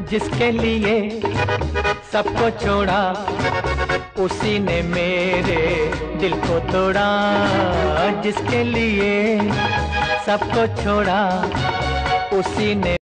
जिसके लिए सबको छोड़ा, उसी ने मेरे दिल को तोड़ा। जिसके लिए सबको छोड़ा, उसी ने